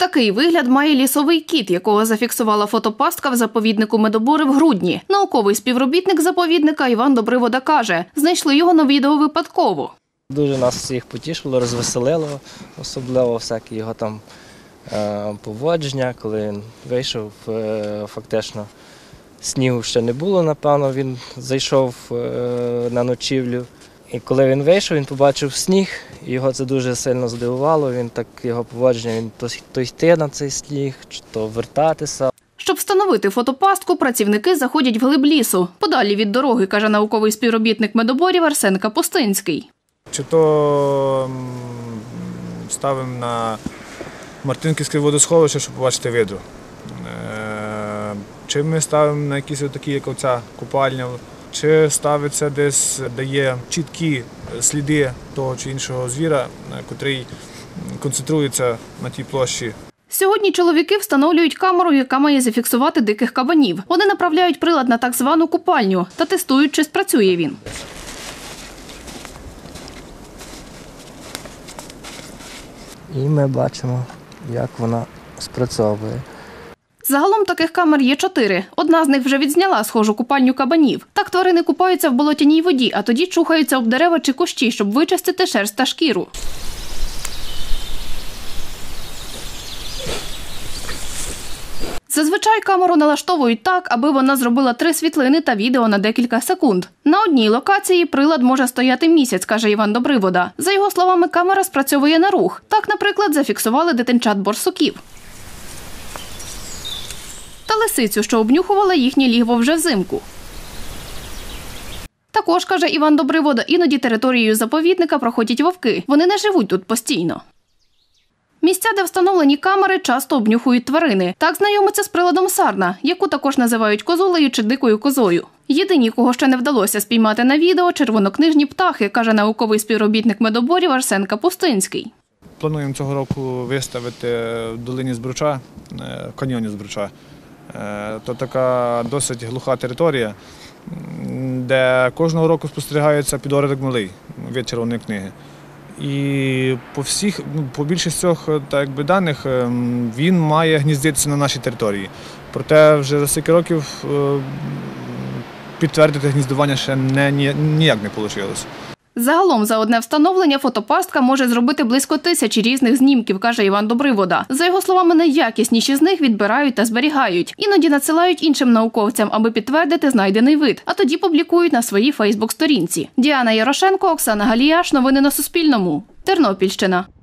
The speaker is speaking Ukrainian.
Такий вигляд має лісовий кіт, якого зафіксувала фотопастка в заповіднику Медобори в грудні. Науковий співробітник заповідника Іван Добривода каже, знайшли його на відео випадково. Дуже нас всіх потішило, розвеселило, особливо всякі його там поводження, коли він вийшов, фактично снігу ще не було, напевно, він зайшов на ночівлю. І коли він вийшов, він побачив сніг, і його це дуже сильно здивувало, його поводження, він то йти на цей сніг, чи то вертатися. Щоб встановити фотопастку, працівники заходять вглиб лісу, подалі від дороги, каже науковий співробітник Медоборів Арсен Капустинський. Чи то ставимо на Мартинківське водосховище, щоб побачити видру. Чи ми ставимо на якісь такі, як оця купальня, чи ставиться десь, де є чіткі сліди того чи іншого звіра, який концентрується на тій площі. Сьогодні чоловіки встановлюють камеру, яка має зафіксувати диких кабанів. Вони направляють прилад на так звану купальню та тестують, чи спрацює він. І ми бачимо, як вона спрацьовує. Загалом таких камер є 4. Одна з них вже відзняла схожу купальню кабанів. Так тварини купаються в болотяній воді, а тоді чухаються об дерева чи кущі, щоб вичистити шерсть та шкіру. Зазвичай камеру налаштовують так, аби вона зробила 3 світлини та відео на декілька секунд. На одній локації прилад може стояти місяць, каже Іван Добривода. За його словами, камера спрацьовує на рух. Так, наприклад, зафіксували дитинчат борсуків. Та лисицю, що обнюхувала їхнє лігво вже взимку. Також, каже Іван Добривода, іноді територією заповідника проходять вовки. Вони не живуть тут постійно. Місця, де встановлені камери, часто обнюхують тварини. Так знайомиться з приладом сарна, яку також називають козулею чи дикою козою. Єдині, кого ще не вдалося спіймати на відео – червонокнижні птахи, каже науковий співробітник Медоборів Арсен Капустинський. Плануємо цього року виставити в долині Збруча, в каньйоні Збруча. То така досить глуха територія, де кожного року спостерігається підорок малий, від червоної книги. І по більшості даних він має гніздитися на нашій території. Проте вже за стільки років підтвердити гніздування ще ніяк не вийшло. Загалом за одне встановлення фотопастка може зробити близько 1000 різних знімків, каже Іван Добривода. За його словами, найякісніші з них відбирають та зберігають. Іноді надсилають іншим науковцям, аби підтвердити знайдений вид, а тоді публікують на своїй фейсбук-сторінці. Діана Ярошенко, Оксана Галіяш. Новини на Суспільному. Тернопільщина.